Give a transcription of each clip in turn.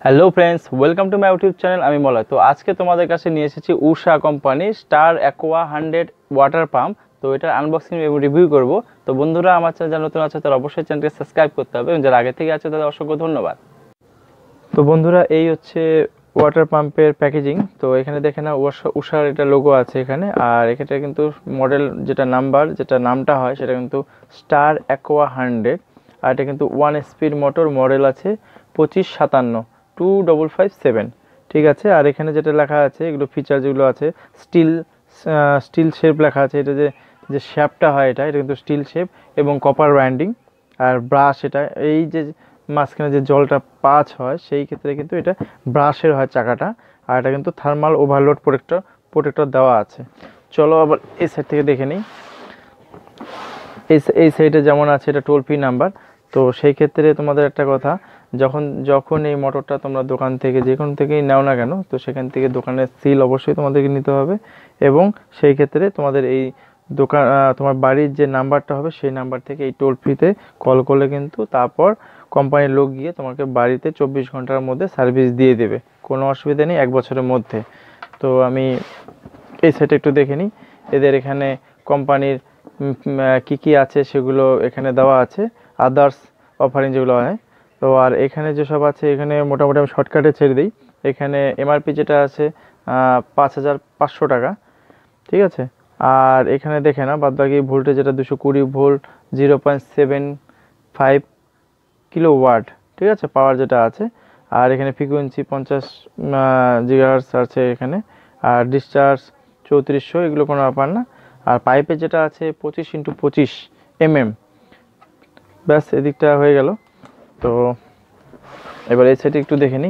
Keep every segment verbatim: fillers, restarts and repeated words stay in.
Hello friends, welcome to my YouTube channel. आमी मलय। तो आज के तुम्हारे काছে নিয়ে এসেছি Usha company star aqua hundred water pump. তো এটার আনবক্সিং এবং রিভিউ করব। তো বন্ধুরা, আমার চ্যানেল যারা নতুন আছে তারা অবশ্যই চ্যানেলকে সাবস্ক্রাইব করতে হবে এবং যারা আগে থেকে আছে তাদের অসংখ্য ধন্যবাদ। তো বন্ধুরা, এই হচ্ছে ওয়াটার পাম্পের প্যাকেজিং। তো এখানে দেখে না উষার এটা লোগো আছে এখানে, আর এখানে কিন্তু মডেল যেটা নাম্বার যেটা নামটা হয় সেটা কিন্তু স্টার অ্যাকোয়া হান্ড্রেড। আর এটা কিন্তু ওয়ান স্পিড মোটর মডেল আছে পঁচিশ সাতান্ন টু ডবল ফাইভ সেভেন। ঠিক আছে। আর এখানে যেটা লেখা আছে এগুলো ফিচার যেগুলো আছে, স্টিল স্টিল শেপ লেখা আছে। এটা যে যে শেপটা হয় এটা এটা কিন্তু স্টিল শেপ এবং কপার ওয়াইন্ডিং। আর ব্রাশ, এটা এই যে মাঝখানে যে জলটা পাঁচ হয় সেই ক্ষেত্রে কিন্তু এটা ব্রাশের হয় চাকাটা। আর এটা কিন্তু থার্মাল ওভারলোড প্রোটেক্টর প্রোটেক্টর দেওয়া আছে। চলো আবার এই সাইড থেকে দেখে নিই। এই এই সাইডে যেমন আছে এটা টোল ফ্রি নাম্বার। তো সেই ক্ষেত্রে তোমাদের একটা কথা, যখন যখন এই মোটরটা তোমরা দোকান থেকে যে কোনো থেকেই নাও না কেন, তো সেখান থেকে দোকানের সিল অবশ্যই তোমাদেরকে নিতে হবে। এবং সেই ক্ষেত্রে তোমাদের এই দোকান তোমার বাড়ির যে নাম্বারটা হবে সেই নাম্বার থেকে এই টোল ফ্রিতে কল করলে কিন্তু তারপর কোম্পানির লোক গিয়ে তোমাকে বাড়িতে চব্বিশ ঘন্টার মধ্যে সার্ভিস দিয়ে দেবে, কোনো অসুবিধা নেই, এক বছরের মধ্যে। তো আমি এই সাইডে একটু দেখে নিই। এদের এখানে কোম্পানির কী কী আছে সেগুলো এখানে দেওয়া আছে, আদার্স অফারিং যেগুলো হয়। তো আর এখানে যেসব আছে এখানে মোটামুটি আমি শর্টকাটে ছেড়ে দিই। এখানে এমআরপি যেটা আছে পাঁচ হাজার পাঁচশো টাকা। ঠিক আছে। আর এখানে দেখে না বাদবাকি ভোল্টেজ যেটা দুশো কুড়ি volt, zero point seven five kilo watt. ঠিক আছে, পাওয়ার যেটা আছে। আর এখানে ফ্রিকোয়েন্সি পঞ্চাশ জিগাহার্টজ আছে এখানে। আর ডিসচার্জ চৌত্রিশশো, এগুলো কোনো ব্যাপার না। আর পাইপের যেটা আছে পঁচিশ ইন্টু পঁচিশ এমএম। ব্যাস, এদিকটা হয়ে গেল। তো এবার এই সাইডে একটু দেখে নিই।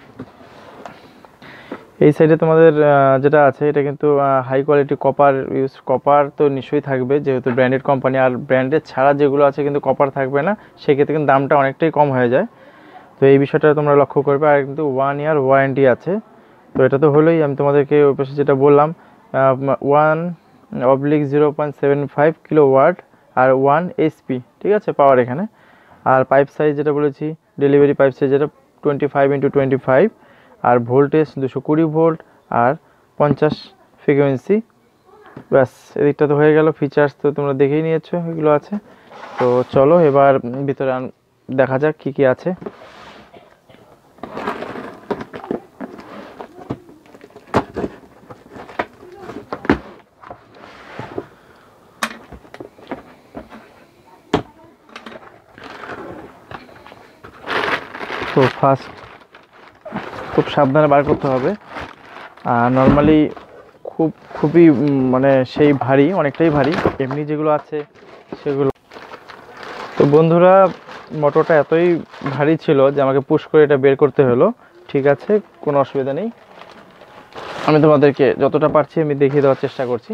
এই সাইডে তোমাদের যেটা আছে এটা কিন্তু high quality copper use. Copper তো নিশ্চয়ই থাকবে যেহেতু ব্র্যান্ডেড কোম্পানি। আর ব্র্যান্ডেড ছাড়া যেগুলো আছে কিন্তু কপার থাকবে না, সেক্ষেত্রে কিন্তু দামটা অনেকটাই কম হয়ে যায়। তো এই বিষয়টা তোমরা লক্ষ্য করবে। আর কিন্তু ওয়ান ইয়ার ওয়ারেন্টি আছে। তো এটা তো হলোই। আমি তোমাদেরকে ওই পাশে যেটা বললাম one oblique zero point seven five kilo watt আর ওয়ান এসপি। ঠিক আছে, পাওয়ার এখানে। আর পাইপ সাইজ যেটা বলেছি, ডেলিভারি পাইপ সাইজ যেটা twenty five into twenty five. আর ভোল্টেজ দুশো কুড়ি ভোল্ট আর পঞ্চাশ ফ্রিকোয়েন্সি। ব্যাস, এদিকটা তো হয়ে গেল। ফিচার্স তো তোমরা দেখেই নিয়েছো, এগুলো আছে। তো চলো এবার ভিতরে দেখা যাক কি কি আছে। তো ফার্স্ট খুব সাবধানে বার করতে হবে। আর নর্মালি খুব খুবই মানে সেই ভারী, অনেকটাই ভারী। এমনি যেগুলো আছে সেগুলো। তো বন্ধুরা, মোটরটা এতই ভারী ছিল যে আমাকে পুশ করে এটা বের করতে হলো। ঠিক আছে, কোনো অসুবিধা নেই। আমি তোমাদেরকে যতটা পারছি আমি দেখিয়ে দেওয়ার চেষ্টা করছি।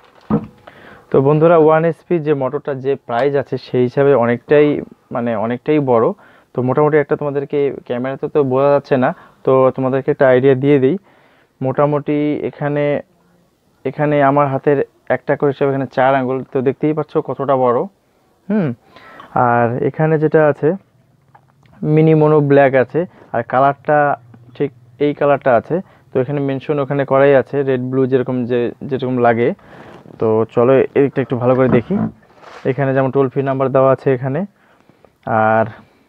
তো বন্ধুরা, ওয়ান এসপি যে মোটরটা যে প্রাইস আছে সেই হিসাবে অনেকটাই মানে অনেকটাই বড়। তো মোটামুটি একটা তোমাদেরকে ক্যামেরাতে তো বোঝা যাচ্ছে না, তো তোমাদেরকে একটা আইডিয়া দিয়ে দিই। মোটামুটি এখানে এখানে আমার হাতের একটা করে হিসাবে এখানে চার আঙ্গুল, তো দেখতেই পাচ্ছ কতটা বড়। হুম। আর এখানে যেটা আছে মিনি মোনো ব্ল্যাক আছে। আর কালারটা ঠিক এই কালারটা আছে। তো এখানে মেনশন ওখানে করাই আছে, রেড ব্লু যেরকম যে যেরকম লাগে। তো চলো এদিকটা একটু ভালো করে দেখি। এখানে যেমন টোল ফ্রি নাম্বার দেওয়া আছে এখানে। আর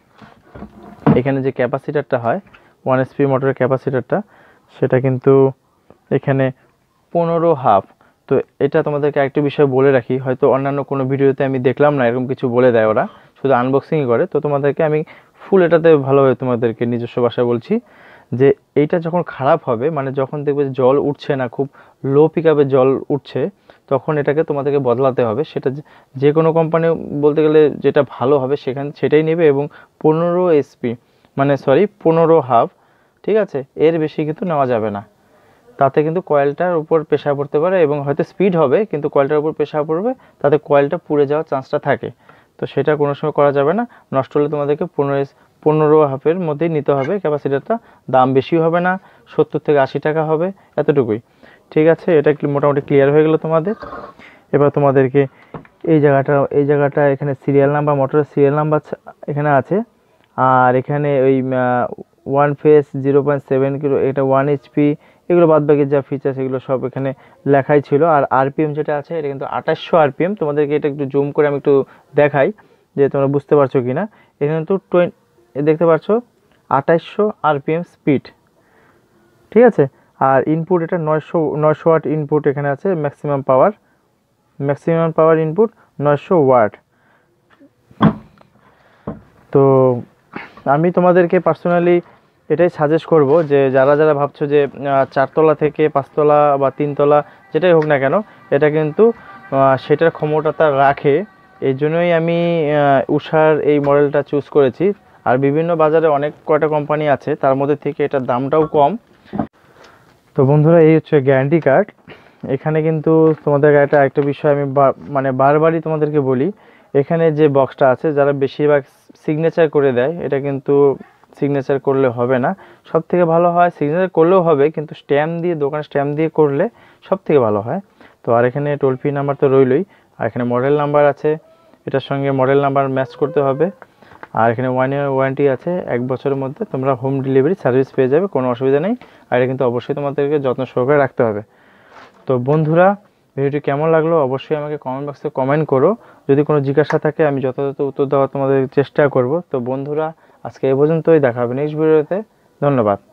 এখানে যে ক্যাপাসিটারটা হয় ওয়ান এসপি মোটরের ক্যাপাসিটারটা, সেটা কিন্তু এখানে পনেরো হাফ। তো এটা তোমাদেরকে আরেকটা বিষয় বলে রাখি, হয়তো অন্যান্য কোনো ভিডিওতে আমি দেখলাম না এরকম কিছু বলে দেয়, ওরা শুধু আনবক্সিংই করে। তো তোমাদেরকে আমি ফুল এটাতে ভালোভাবে তোমাদেরকে নিজস্ব ভাষায় বলছি যে এইটা যখন খারাপ হবে, মানে যখন দেখবে জল উঠছে না, খুব লো পিকআপে জল উঠছে, তখন এটাকে তোমাদেরকে বদলাতে হবে। সেটা যে কোনো কোম্পানি বলতে গেলে যেটা ভালো হবে সেখান সেটাই নেবে। এবং পনেরো এসপি মানে সরি পনেরো হাফ। ঠিক আছে, এর বেশি কিন্তু নেওয়া যাবে না। তাতে কিন্তু কয়েলটার উপর প্রেশার পড়তে পারে এবং হয়তো স্পিড হবে কিন্তু কয়েলটার উপর প্রেশার পড়বে, তাতে কয়েলটা পুড়ে যাওয়ার চান্সটা থাকে। তো সেটা কোনো সময় করা যাবে না। নষ্ট হলে তোমাদেরকে পনেরো পনেরো হাফের মধ্যেই নিতে হবে ক্যাপাসিটারটা। দাম বেশি হবে না, সত্তর থেকে আশি টাকা হবে, এতটুকুই। ঠিক আছে, এটা মোটামুটি ক্লিয়ার হয়ে গেল তোমাদের। এবার তোমাদেরকে এই জায়গাটা এই জায়গাটা এখানে সিরিয়াল নাম্বার, মোটরের সিরিয়াল নাম্বার এখানে আছে। আর এখানে ওই one phase zero point seven kilo, এটা ওয়ান এইচপি, এগুলো বাদ বাকি যা ফিচার্স এগুলো সব এখানে লেখাই ছিল। আর আরপিএম যেটা আছে এটা কিন্তু আঠাশশো আরপিএম, তোমাদেরকে এটা একটু জুম করে আমি একটু দেখাই যে তোমরা বুঝতে পারছো কি না। এখানে কিন্তু টোয়েন্টি দেখতে পাচ্ছ আঠাশশো আরপিএম স্পিড, ঠিক আছে। আর ইনপুট এটা নয়শো নয়শো ওয়াট ইনপুট এখানে আছে, maximum power maximum power input নয়শো ওয়াট। তো আমি তোমাদেরকে পার্সোনালি এটাই সাজেস্ট করব যে যারা যারা ভাবছো যে চারতলা থেকে পাঁচতলা বা তিনতলা যেটাই হোক না কেন, এটা কিন্তু সেটার ক্ষমতা রাখে, এই জন্যই আমি উষার এই মডেলটা চুজ করেছি। আর বিভিন্ন বাজারে অনেক কয়টা কোম্পানি আছে, তার মধ্যে থেকে এটার দামটাও কম। তো বন্ধুরা এই হচ্ছে গ্যারান্টি কার্ড। এখানে কিন্তু তোমাদের একটা একটা বিষয় আমি মানে বারবারই তোমাদেরকে বলি, এখানে যে বক্সটা আছে যারা বেশিরভাগ সিগনেচার করে দেয়, এটা কিন্তু সিগনেচার করলে হবে না। সব থেকে ভালো হয় সিগনেচার করলেও হবে, কিন্তু স্ট্যাম্প দিয়ে দোকানে স্ট্যাম্প দিয়ে করলে সব থেকে ভালো হয়। তো আর এখানে টোল ফ্রি নাম্বার তো রইলই, আর এখানে মডেল নাম্বার আছে, এটার সঙ্গে মডেল নাম্বার ম্যাচ করতে হবে। আর এখানে ওয়ান ইয়ার ওয়ারেন্টি আছে, এক বছরের মধ্যে তোমরা হোম ডেলিভারি সার্ভিস পেয়ে যাবে, কোনো অসুবিধা নেই। আর এটা কিন্তু অবশ্যই তোমাদেরকে যত্ন সহকারে রাখতে হবে। তো বন্ধুরা ভিডিওটি কেমন লাগলো অবশ্যই আমাকে কমেন্ট বক্সে কমেন্ট করো, যদি কোনো জিজ্ঞাসা থাকে আমি যথাযথ উত্তর দেওয়ার তোমাদের চেষ্টা করব। তো বন্ধুরা আজকে এই পর্যন্তই, দেখা হবে নেক্সট ভিডিওতে, ধন্যবাদ।